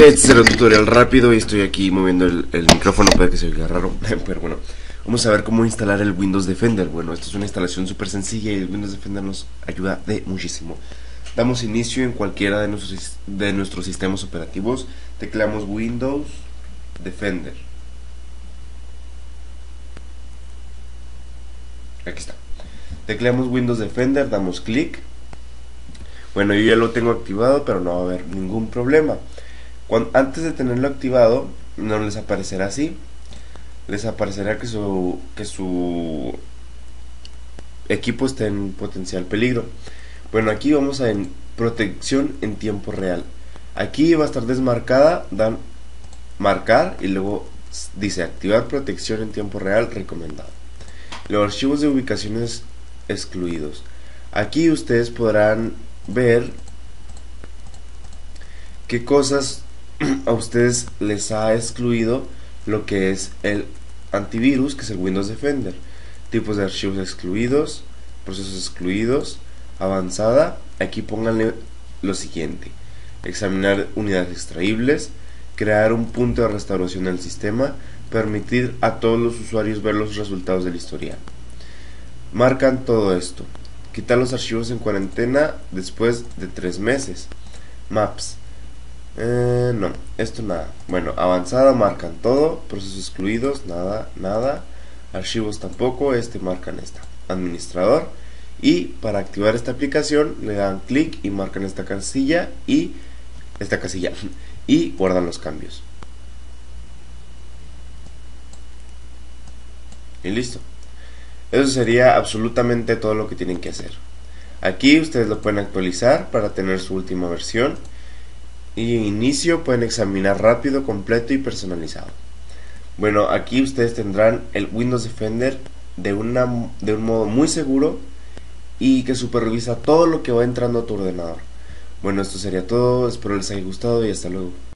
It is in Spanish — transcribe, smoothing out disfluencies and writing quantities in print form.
Este será un tutorial rápido y estoy aquí moviendo el micrófono, puede que se oiga raro, pero bueno, vamos a ver cómo instalar el Windows Defender. Bueno, esto es una instalación súper sencilla y el Windows Defender nos ayuda de muchísimo. Damos inicio en cualquiera de nuestros sistemas operativos, tecleamos Windows Defender. Aquí está. Tecleamos Windows Defender, damos clic. Bueno, yo ya lo tengo activado, pero no va a haber ningún problema. Antes de tenerlo activado, no les aparecerá así. Les aparecerá que su equipo está en potencial peligro. Bueno, aquí vamos a en protección en tiempo real. Aquí va a estar desmarcada, dan marcar y luego dice activar protección en tiempo real recomendado. Los archivos de ubicaciones excluidos. Aquí ustedes podrán ver qué cosas a ustedes les ha excluido lo que es el antivirus, que es el Windows Defender. Tipos de archivos excluidos, procesos excluidos, avanzada. Aquí pónganle lo siguiente: examinar unidades extraíbles, crear un punto de restauración del sistema, permitir a todos los usuarios ver los resultados del historial. Marcan todo esto. Quitar los archivos en cuarentena después de 3 meses. Maps. No, esto nada. Bueno, avanzada marcan todo, procesos excluidos, nada, archivos tampoco, marcan esta. Administrador. Y para activar esta aplicación le dan clic y marcan esta casilla y guardan los cambios. Y listo. Eso sería absolutamente todo lo que tienen que hacer. Aquí ustedes lo pueden actualizar para tener su última versión. Y en inicio pueden examinar rápido, completo y personalizado. Bueno, aquí ustedes tendrán el Windows Defender de un modo muy seguro y que supervisa todo lo que va entrando a tu ordenador. Bueno, esto sería todo, espero les haya gustado y hasta luego.